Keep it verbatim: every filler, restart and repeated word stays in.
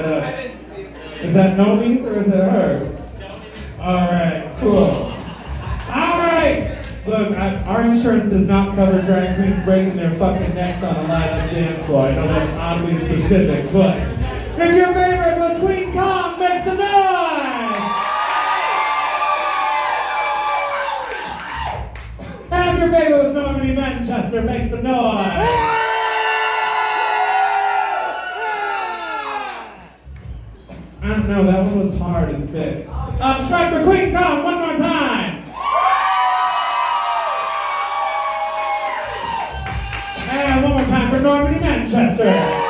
a... Is that Nomi's or is it hers? Alright, cool. Alright! Look, I, our insurance does not cover drag queens breaking their fucking necks on a live dance floor. I know that's oddly specific, but if your favorite was Queen Kong, make some noise! And if your favorite was Normandie, Manchester, make some noise! I don't know, that one was hard and thick. Um, try for Queen Kong one more time! And one more time for Normandie, Manchester!